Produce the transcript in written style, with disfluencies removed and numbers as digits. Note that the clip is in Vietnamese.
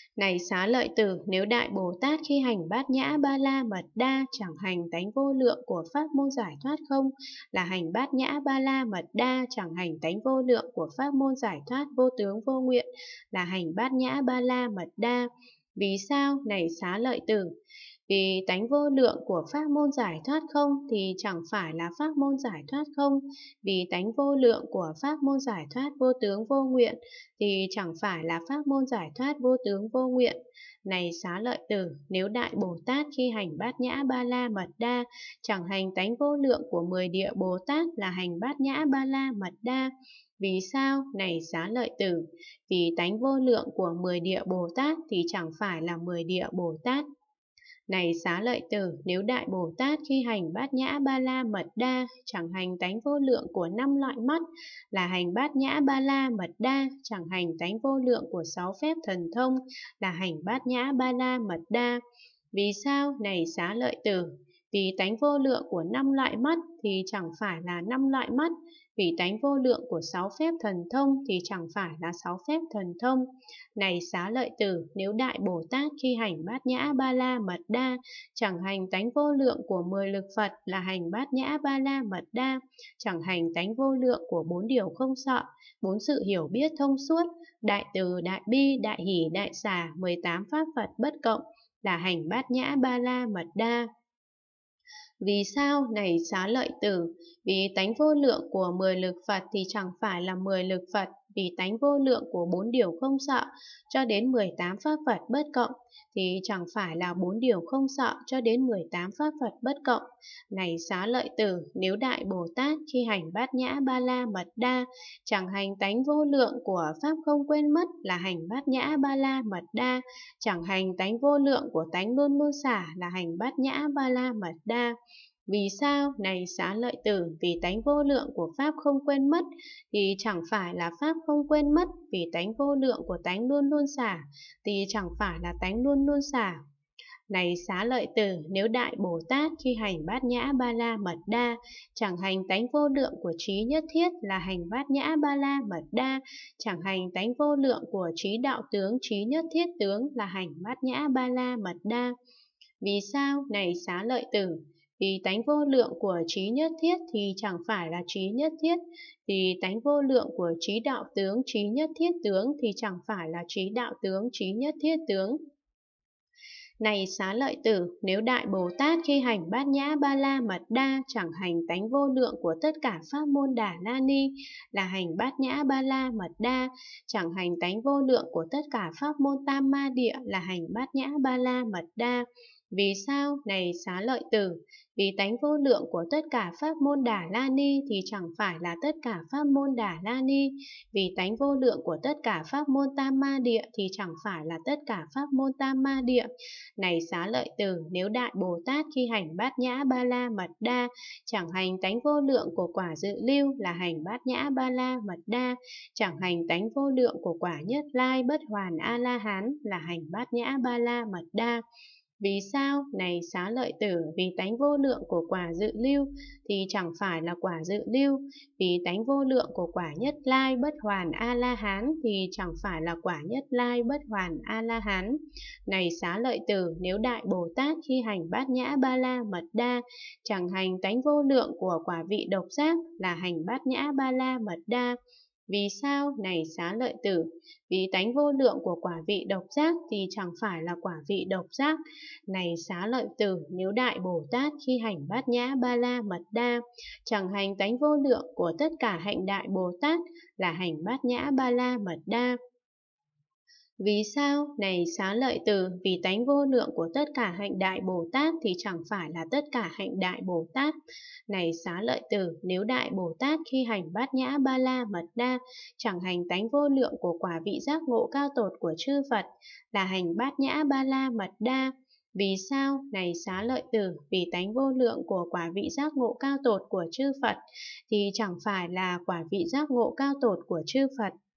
Này Xá Lợi Tử, nếu Đại Bồ Tát khi hành Bát Nhã Ba La Mật Đa chẳng hành tánh vô lượng của pháp môn giải thoát không, là hành Bát Nhã Ba La Mật Đa chẳng hành tánh vô lượng của pháp môn giải thoát vô tướng vô nguyện, là hành Bát Nhã Ba La Mật Đa. Vì sao? Này Xá Lợi Tử, vì tánh vô lượng của pháp môn giải thoát không thì chẳng phải là pháp môn giải thoát không, vì tánh vô lượng của pháp môn giải thoát vô tướng vô nguyện thì chẳng phải là pháp môn giải thoát vô tướng vô nguyện. Này Xá Lợi Tử, nếu Đại Bồ Tát khi hành Bát Nhã Ba La Mật Đa chẳng hành tánh vô lượng của 10 địa Bồ Tát, là hành Bát Nhã Ba La Mật Đa. Vì sao? Này Xá Lợi Tử, vì tánh vô lượng của 10 địa Bồ Tát thì chẳng phải là 10 địa Bồ Tát. Này Xá Lợi Tử, nếu Đại Bồ Tát khi hành Bát Nhã Ba La Mật Đa chẳng hành tánh vô lượng của 5 loại mắt, là hành Bát Nhã Ba La Mật Đa, chẳng hành tánh vô lượng của 6 phép thần thông, là hành Bát Nhã Ba La Mật Đa. Vì sao? Này Xá Lợi Tử, vì tánh vô lượng của 5 loại mắt thì chẳng phải là 5 loại mắt, vì tánh vô lượng của 6 phép thần thông thì chẳng phải là 6 phép thần thông. Này Xá Lợi Tử, nếu Đại Bồ Tát khi hành Bát Nhã Ba La Mật Đa chẳng hành tánh vô lượng của 10 lực Phật, là hành Bát Nhã Ba La Mật Đa, chẳng hành tánh vô lượng của 4 điều không sợ, 4 sự hiểu biết thông suốt, đại từ, đại bi, đại hỷ, đại xả, 18 pháp Phật bất cộng, là hành Bát Nhã Ba La Mật Đa. Vì sao? Này Xá Lợi Tử, vì tánh vô lượng của 10 lực Phật thì chẳng phải là 10 lực Phật, vì tánh vô lượng của 4 điều không sợ cho đến 18 pháp Phật bất cộng thì chẳng phải là 4 điều không sợ cho đến 18 pháp Phật bất cộng. Này Xá Lợi Tử, nếu Đại Bồ Tát khi hành Bát Nhã Ba La Mật Đa chẳng hành tánh vô lượng của pháp không quên mất, là hành Bát Nhã Ba La Mật Đa, chẳng hành tánh vô lượng của tánh luôn luôn xả, là hành Bát Nhã Ba La Mật Đa. Vì sao? Này Xá Lợi Tử, vì tánh vô lượng của pháp không quên mất thì chẳng phải là pháp không quên mất, vì tánh vô lượng của tánh luôn luôn xả thì chẳng phải là tánh luôn luôn xả. Này Xá Lợi Tử, nếu Đại Bồ Tát khi hành Bát Nhã Ba La Mật Đa chẳng hành tánh vô lượng của trí nhất thiết, là hành Bát Nhã Ba La Mật Đa, chẳng hành tánh vô lượng của trí đạo tướng, trí nhất thiết tướng, là hành Bát Nhã Ba La Mật Đa. Vì sao? Này Xá Lợi Tử, vì tánh vô lượng của trí nhất thiết thì chẳng phải là trí nhất thiết, vì tánh vô lượng của trí đạo tướng, trí nhất thiết tướng thì chẳng phải là trí đạo tướng, trí nhất thiết tướng. Này Xá Lợi Tử, nếu Đại Bồ Tát khi hành Bát Nhã Ba La Mật Đa chẳng hành tánh vô lượng của tất cả pháp môn Đà La Ni, là hành Bát Nhã Ba La Mật Đa, chẳng hành tánh vô lượng của tất cả pháp môn Tam Ma Địa, là hành Bát Nhã Ba La Mật Đa. Vì sao? Này Xá Lợi Tử, vì tánh vô lượng của tất cả pháp môn Đà La Ni thì chẳng phải là tất cả pháp môn Đà La Ni, vì tánh vô lượng của tất cả pháp môn Tam Ma Địa thì chẳng phải là tất cả pháp môn Tam Ma Địa. Này Xá Lợi Tử, nếu Đại Bồ Tát khi hành Bát Nhã Ba La Mật Đa chẳng hành tánh vô lượng của quả dự lưu, là hành Bát Nhã Ba La Mật Đa, chẳng hành tánh vô lượng của quả Nhất Lai Bất Hoàn A La Hán, là hành Bát Nhã Ba La Mật Đa. Vì sao? Này Xá Lợi Tử, vì tánh vô lượng của quả dự lưu thì chẳng phải là quả dự lưu, vì tánh vô lượng của quả Nhất Lai Bất Hoàn A La Hán thì chẳng phải là quả Nhất Lai Bất Hoàn A La Hán. Này Xá Lợi Tử, nếu Đại Bồ Tát khi hành Bát Nhã Ba La Mật Đa chẳng hành tánh vô lượng của quả vị độc giác, là hành Bát Nhã Ba La Mật Đa. Vì sao? Này Xá Lợi Tử, vì tánh vô lượng của quả vị độc giác thì chẳng phải là quả vị độc giác. Này Xá Lợi Tử, nếu Đại Bồ Tát khi hành Bát Nhã Ba La Mật Đa chẳng hành tánh vô lượng của tất cả hạnh Đại Bồ Tát, là hành Bát Nhã Ba La Mật Đa. Vì sao? Này Xá Lợi Tử, vì tánh vô lượng của tất cả hạnh Đại Bồ Tát thì chẳng phải là tất cả hạnh Đại Bồ Tát. Này Xá Lợi Tử, nếu Đại Bồ Tát khi hành Bát Nhã Ba La Mật Đa chẳng hành tánh vô lượng của quả vị giác ngộ cao tột của chư Phật, là hành Bát Nhã Ba La Mật Đa. Vì sao? Này Xá Lợi Tử, vì tánh vô lượng của quả vị giác ngộ cao tột của chư Phật thì chẳng phải là quả vị giác ngộ cao tột của chư Phật.